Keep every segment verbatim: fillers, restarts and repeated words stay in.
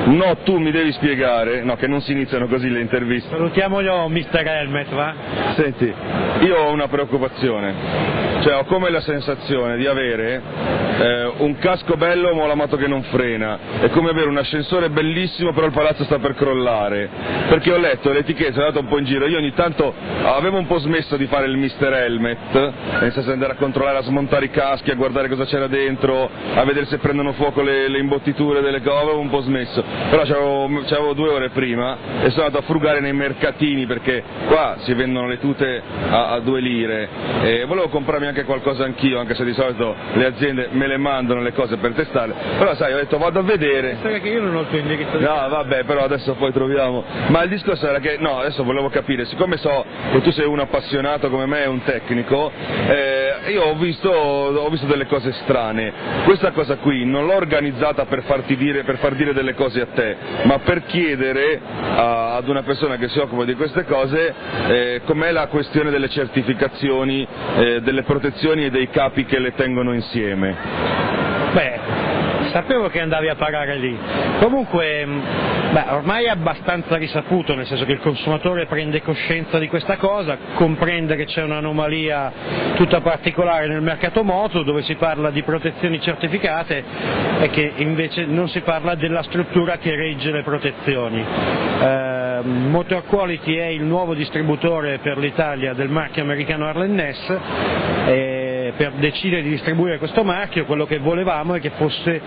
No, tu mi devi spiegare, no, che non si iniziano così le interviste. Salutiamolo mister Helmet, va? Senti, io ho una preoccupazione, cioè ho come la sensazione di avere eh, un casco bello ma la moto che non frena, è come avere un ascensore bellissimo però il palazzo sta per crollare, perché ho letto l'etichetta, sono andato un po' in giro, io ogni tanto avevo un po' smesso di fare il mister Helmet, nel senso di andare a controllare, a smontare i caschi, a guardare cosa c'era dentro, a vedere se prendono fuoco le, le imbottiture delle cose, avevo un po' smesso, però c'avevo, c'avevo due ore prima e sono andato a frugare nei mercatini perché qua si vendono le tute a, a due lire e volevo comprarmi anche qualcosa anch'io, anche se di solito le aziende me le mandano le cose per testarle, però sai, ho detto vado a vedere. Sai che io non ho il tuo indirizzo di No, vabbè, però adesso poi troviamo. Ma il discorso era che, no, adesso volevo capire, siccome so che tu sei un appassionato come me, un tecnico, eh, io ho visto, ho visto delle cose strane. Questa cosa qui non l'ho organizzata per farti dire, per far dire delle cose a te, ma per chiedere a, ad una persona che si occupa di queste cose eh, com'è la questione delle certificazioni, eh, delle protezioni e dei capi che le tengono insieme. Beh, sapevo che andavi a parare lì. Comunque, beh, ormai è abbastanza risaputo, nel senso che il consumatore prende coscienza di questa cosa, comprende che c'è un'anomalia tutta particolare nel mercato moto, dove si parla di protezioni certificate e che invece non si parla della struttura che regge le protezioni. Eh, Motor Quality è il nuovo distributore per l'Italia del marchio americano Arlen Ness. Eh, per decidere di distribuire questo marchio quello che volevamo è che fosse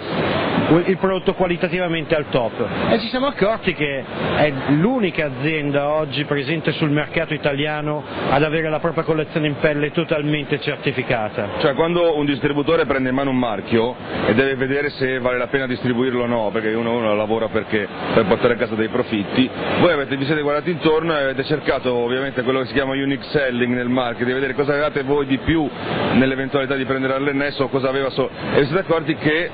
il prodotto qualitativamente al top e ci siamo accorti che è l'unica azienda oggi presente sul mercato italiano ad avere la propria collezione in pelle totalmente certificata. Cioè quando un distributore prende in mano un marchio e deve vedere se vale la pena distribuirlo o no, perché uno, uno lavora perché, per portare a casa dei profitti, voi avete, vi siete guardati intorno e avete cercato ovviamente quello che si chiama unique selling nel market, di vedere cosa avevate voi di più nell'eventualità di prendere Arlen Ness o cosa aveva solo, e vi siete accorti che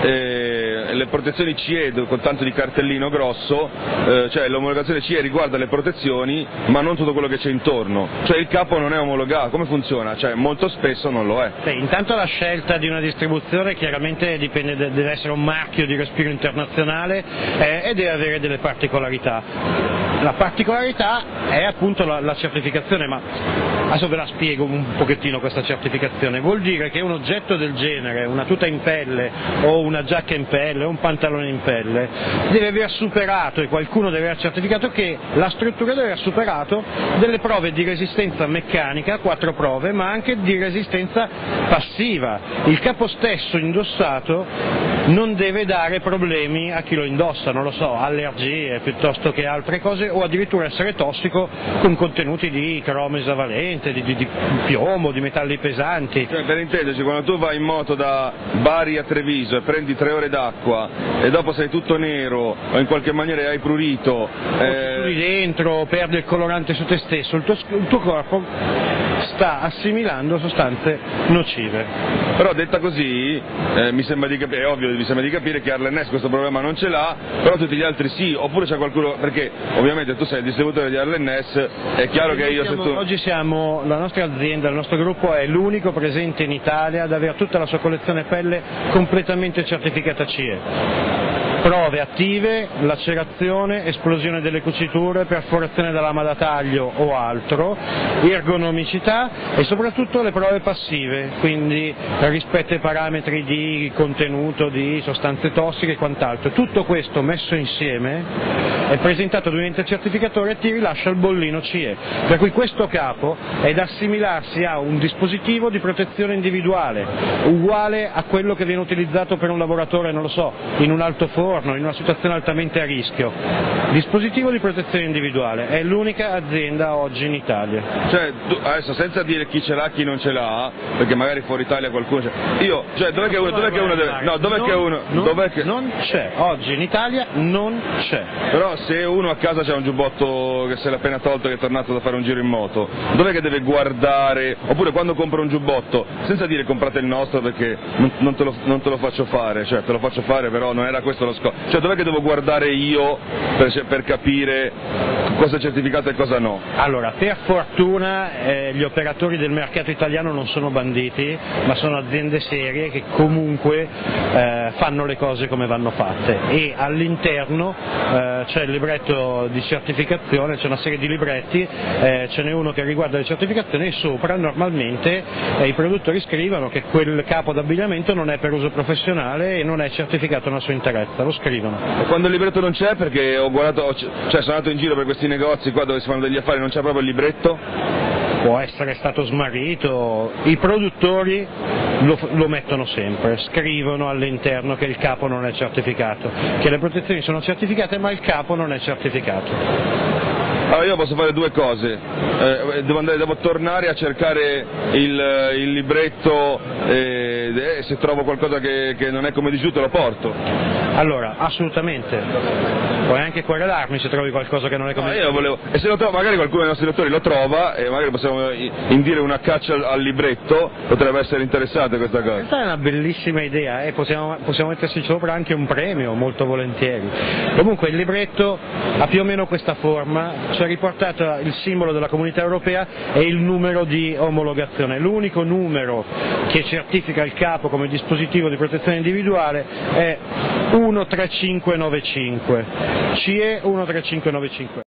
eh, le protezioni C E con tanto di cartellino grosso, eh, cioè l'omologazione C E riguarda le protezioni ma non tutto quello che c'è intorno, cioè il capo non è omologato, come funziona? Cioè molto spesso non lo è. Beh, intanto la scelta di una distribuzione chiaramente dipende, deve essere un marchio di respiro internazionale eh, e deve avere delle particolarità. La particolarità è appunto la, la certificazione, ma adesso ve la spiego un pochettino questa certificazione. Vuol dire che un oggetto del genere, una tuta in pelle o una giacca in pelle o un pantalone in pelle, deve aver superato, e qualcuno deve aver certificato che la struttura deve aver superato delle prove di resistenza meccanica, quattro prove, ma anche di resistenza passiva. Il capo stesso indossato non deve dare problemi a chi lo indossa, non lo so, allergie piuttosto che altre cose, o addirittura essere tossico con contenuti di cromo esavalente, di, di, di piombo, di metalli pesanti. Cioè, per intenderci, quando tu vai in moto da Bari a Treviso e prendi tre ore d'acqua e dopo sei tutto nero o in qualche maniera hai prurito, eh... lì dentro, perdi il colorante su te stesso, il tuo, il tuo corpo sta assimilando sostanze nocive. Però detta così, eh, mi sembra di capire, è ovvio, mi sembra di capire che Arlen Ness questo problema non ce l'ha, però tutti gli altri sì, oppure c'è qualcuno, perché ovviamente tu sei il distributore di Arlen Ness, è chiaro che io siamo, se tu... Oggi siamo, la nostra azienda, il nostro gruppo è l'unico presente in Italia ad avere tutta la sua collezione pelle completamente certificata C E. Prove attive, lacerazione, esplosione delle cuciture, perforazione da lama da taglio o altro, ergonomicità e soprattutto le prove passive, quindi rispetto ai parametri di contenuto di sostanze tossiche e quant'altro. Tutto questo messo insieme è presentato ad un ente certificatore e ti rilascia il bollino C E, per cui questo capo è da assimilarsi a un dispositivo di protezione individuale, uguale a quello che viene utilizzato per un lavoratore, non lo so, in un altoforno, in una situazione altamente a rischio. Dispositivo di protezione individuale, è l'unica azienda oggi in Italia. Cioè, tu, adesso senza dire chi ce l'ha, chi non ce l'ha, perché magari fuori Italia qualcuno c'è. Io, cioè, dov'è che uno, dov'è che uno deve. No, dov'è che uno. Non, dov'è che... non c'è, oggi in Italia non c'è. Però se uno a casa c'ha un giubbotto che se l'è appena tolto e è tornato da fare un giro in moto, dov'è che deve guardare? Oppure quando compra un giubbotto, senza dire comprate il nostro perché non, non, te lo, non te lo faccio fare, cioè te lo faccio fare però non era questo lo scopo. Cioè dov'è che devo guardare io per, per capire cosa è certificato e cosa no? Allora, per fortuna eh, gli operatori del mercato italiano non sono banditi, ma sono aziende serie che comunque eh, fanno le cose come vanno fatte, e all'interno eh, c'è il libretto di certificazione, c'è una serie di libretti, eh, ce n'è uno che riguarda le certificazioni, e sopra normalmente eh, i produttori scrivono che quel capo d'abbigliamento non è per uso professionale e non è certificato nella sua interezza, lo scrivono. E quando il libretto non c'è, perché ho guardato, cioè sono andato in giro per questi negozi qua dove si fanno degli affari, non c'è proprio il libretto? Può essere stato smarrito, i produttori lo, lo mettono sempre, scrivono all'interno che il capo non è certificato, che le protezioni sono certificate ma il capo non è certificato. Allora io posso fare due cose, eh, devo, andare, devo tornare a cercare il, il libretto e eh, se trovo qualcosa che, che non è come di giù te lo porto. Allora, assolutamente, puoi anche querelarmi se trovi qualcosa che non è come di giù. No, io volevo, e se lo trovo, magari qualcuno dei nostri lettori lo trova e magari possiamo indire una caccia al, al libretto, potrebbe essere interessante questa cosa. Questa è una bellissima idea e eh? possiamo, possiamo metterci sopra anche un premio, molto volentieri. Comunque il libretto ha più o meno questa forma, c'è riportato il simbolo della Comunità Europea e il numero di omologazione. L'unico numero che certifica il capo come dispositivo di protezione individuale è uno tre cinque nove cinque, C E uno tre cinque nove cinque.